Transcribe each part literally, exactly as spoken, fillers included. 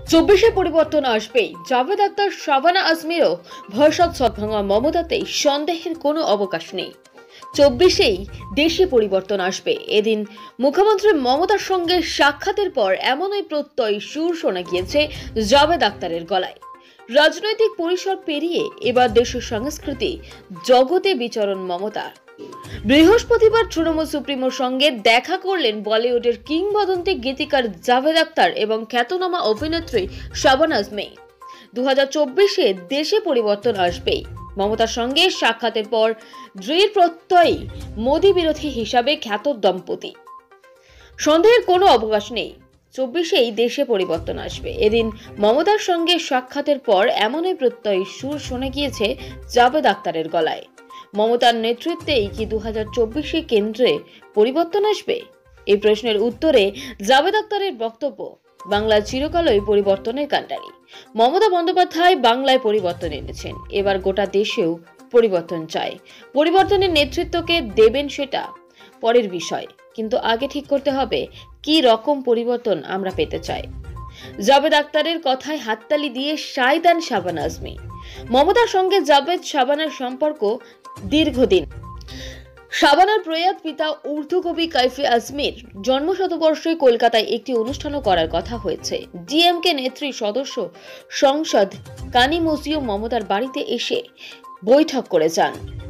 চব্বিশে পরিবর্তন আসবেই। জাভেদ আখতার, শাবানা আজমিরও ভরসা ছকভাঙা মমতাতেই সন্দেহের কোনো অবকাশ নেই। চব্বিশেই দেশে পরিবর্তন আসবে। এদিন মুখ্যমন্ত্রী মমতার সঙ্গে সাক্ষাতের পর এমনই প্রত্যয় সুর শোনা গিয়েছে জাভেদ আখতারের গলায়। রাজনৈতিক পরিসর পেরিয়ে এবার দেশের সংস্কৃতি জগতে বিচরণ মমতার। বৃহস্পতিবার তৃণমূল সুপ্রিমোর সঙ্গে দেখা করলেন বলিউডের কিংবদন্তি গীতিকার জাভেদ আখতার এবং খ্যাতনামা অভিনেত্রী শাবানা আজমি। দু হাজার চব্বিশে দেশে পরিবর্তন আসবেই। মমতার সঙ্গে সাক্ষাতের পর দৃঢ় প্রত্যয়ী মোদী বিরোধী হিসাবে খ্যাত দম্পতি। সন্দেহের কোনো অবকাশ নেই, চব্বিশেই দেশে পরিবর্তন আসবে। এদিন মমতার সঙ্গে সাক্ষাতের পর এমনই প্রত্যয়ী সুর শোনা গিয়েছে জাভেদ আখতারের গলায়। মমতার নেতৃত্বেই কি দু হাজার চব্বিশে কেন্দ্রে পরিবর্তন আসবে? এই প্রশ্নের উত্তরে জাভেদ আখতারের বক্তব্য, বাংলা চিরকালই পরিবর্তনের কাণ্ডারি। মমতা বন্দ্যোপাধ্যায় বাংলায় পরিবর্তন এনেছেন, এবার গোটা দেশেও পরিবর্তন চায়। পরিবর্তনের নেতৃত্বকে দেবেন সেটা পরের বিষয়, কিন্তু আগে ঠিক করতে হবে কি রকম পরিবর্তন আমরা পেতে চাই। জাভেদ আখতারের কথায় হাততালি দিয়ে সায় দেন শাবানা আজমি। মমতার সঙ্গে জাভেদ শাবানার সম্পর্ক দীর্ঘদিন। শাবানার প্রয়াত পিতা উর্দু কবি কাইফি আজমির জন্মশতবর্ষে কলকাতায় একটি অনুষ্ঠানও করার কথা হয়েছে। ডিএমকে নেত্রী সদস্য সংসদ কানিমোজিও মমতার বাড়িতে এসে বৈঠক করে যান।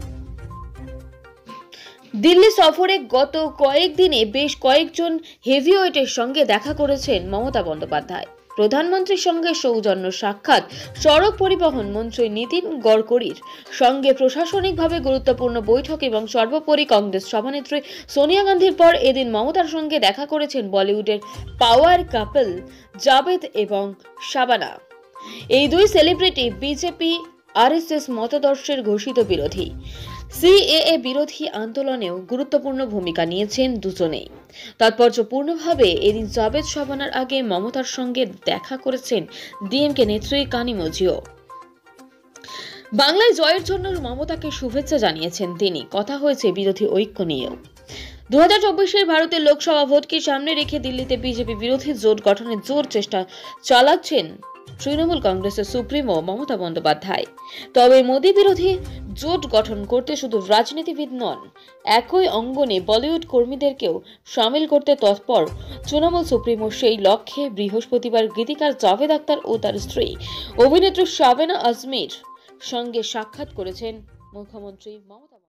দিল্লি সফরে গত কয়েকদিনে বেশ কয়েকজন হেভিওয়েটের সঙ্গে দেখা করেছেন মমতা বন্দ্যোপাধ্যায়। প্রধানমন্ত্রীর সঙ্গে সৌজন্য সাক্ষাৎ, সড়ক পরিবহন মন্ত্রী নীতিন গডকরির সঙ্গে প্রশাসনিকভাবে গুরুত্বপূর্ণ বৈঠক এবং সর্বোপরি কংগ্রেস সভানেত্রী সোনিয়া গান্ধীর পর এদিন মমতার সঙ্গে দেখা করেছেন বলিউডের পাওয়ার কাপল জাভেদ এবং শাবানা। এই দুই সেলিব্রিটি বিজেপি আরএসএস মতাদর্শের ঘোষিত বিরোধী। সিএএ বিরোধী আন্দোলনেও গুরুত্বপূর্ণ ভূমিকা নিয়েছেন দুজনেই। তাৎপর্যপূর্ণভাবে এদিন জাভেদ শাবানার আগে মমতার সঙ্গে দেখা করেছেন ডিএমকে নেত্রী কানিমোজিও। বাংলায় জয়ের জন্য মমতাকে শুভেচ্ছা জানিয়েছেন তিনি। কথা হয়েছে বিরোধী ঐক্য নিয়েও। দু হাজার চব্বিশের ভারতের লোকসভা ভোটকে সামনে রেখে দিল্লিতে বিজেপি বিরোধী জোট গঠনের জোর চেষ্টা চালাচ্ছেন তৃণমূল কংগ্রেসের সুপ্রিমো মমতা বন্দ্যোপাধ্যায়। তবে মোদী বিরোধী জোট গঠন করতে শুধু রাজনীতিবিদ নন, একই অঙ্গনে বলিউড কর্মীদেরকেও সামিল করতে তৎপর তৃণমূল সুপ্রিমো। সেই লক্ষ্যে বৃহস্পতিবার গীতিকার জাভেদ আখতার ও তার স্ত্রী অভিনেত্রী শাবানা আজমির সঙ্গে সাক্ষাৎ করেছেন মুখ্যমন্ত্রী মমতা।